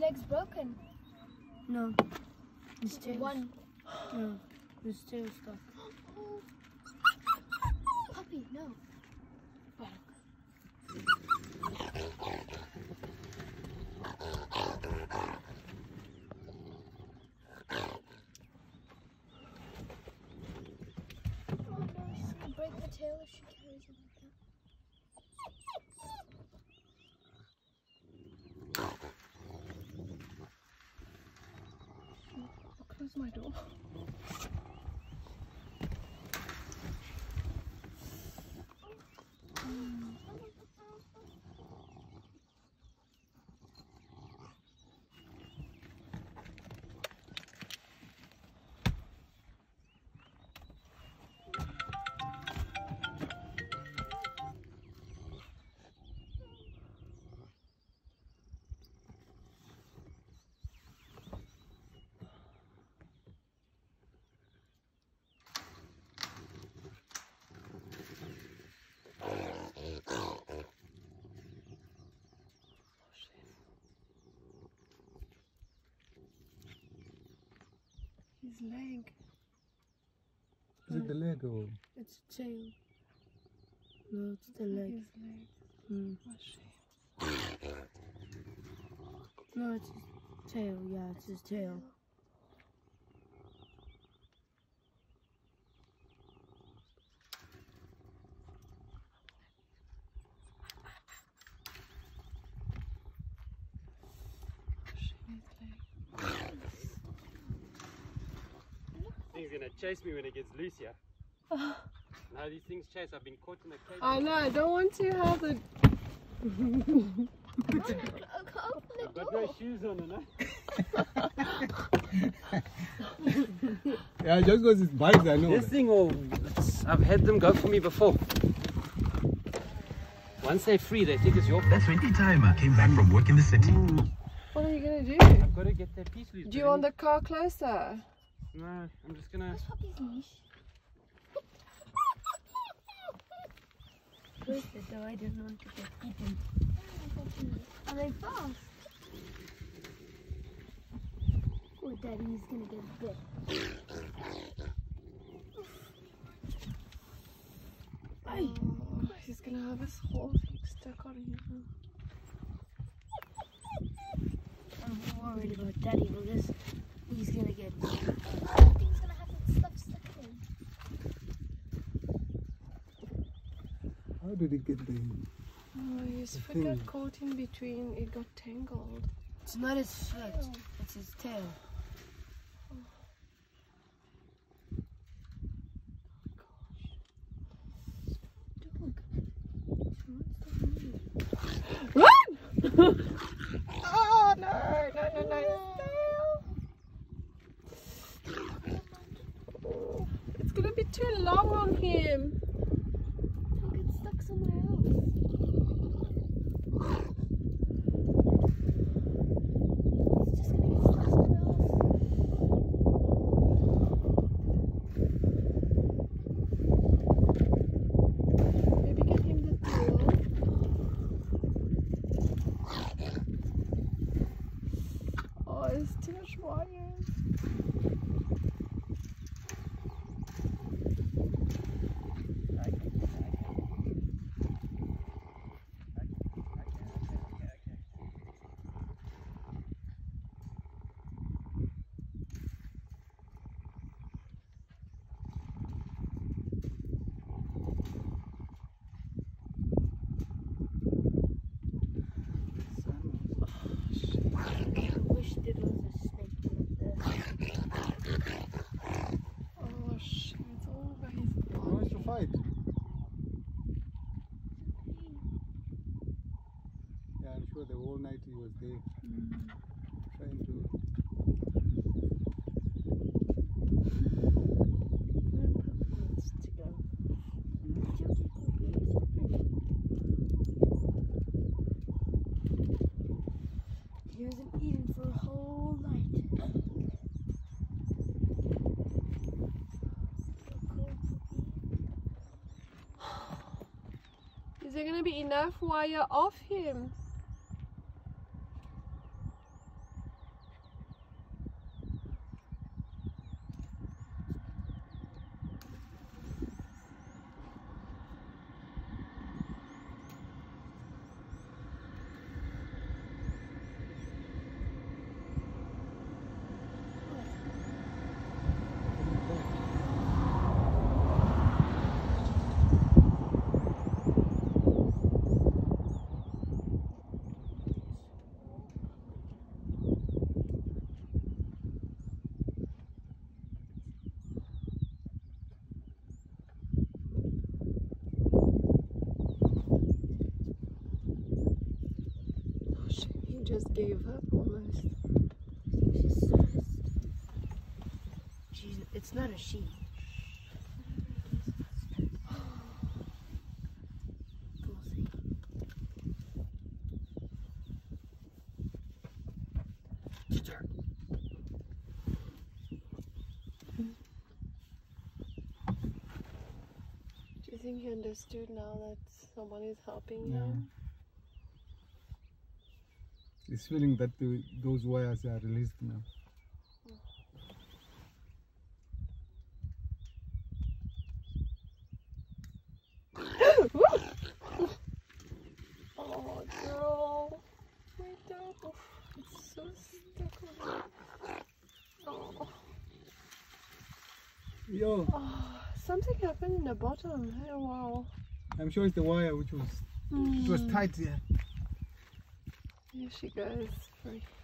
leg's broken. No. His tail. One. No. His tail stuck. Puppy, no. Break the tail if she carries it like that. I'll close my door. His leg. Is it the leg or? It's a tail. No, it's the leg. His leg. Mm. Oh, shame. No, it's his tail. Yeah, it's his tail. He's gonna chase me when it gets loose here. Now these things chase. I've been caught in a cage. I know, I don't want to have the... I've got no shoes on, Yeah, just because it's bites, I know. This thing will... I've had them go for me before. Once they're free, they think it's your fault. That's when the timer came back from work in the city. What are you going to do? I've got to get that piece loose. Do you want the car closer? No, I'm just gonna... Close it though, I didn't want to get eaten. Are they fast? Oh, Daddy's gonna get bit. Oh, he's going to have his whole thing stuck on him. I'm worried about Daddy because he's gonna get. He's gonna have that stuff stuck in. How did it get there? Oh, his foot got caught in between, it got tangled. It's not his foot, it's his tail. Run! Oh no, no, no, no. Oh, it's gonna be too long on him. He'll get stuck somewhere else. He's just gonna get stuck somewhere else. Maybe get him the tail. Oh, it's too much wire. Oh shit, it's all over his He wants to fight. Yeah, I'm sure the whole night he was there trying to. He hasn't eaten for a whole night. Is there gonna be enough wire off him? just gave up almost. She's stressed. It's not a she. We'll see. Do you think he understood now that someone is helping Yeah. him? He's feeling that those wires are released now. Oh, girl. Wait up. It's so stuck on it. Oh. Yo, Oh, something happened in the bottom. Oh, wow. I'm sure it's the wire which was it was tight here. Here she goes. Free.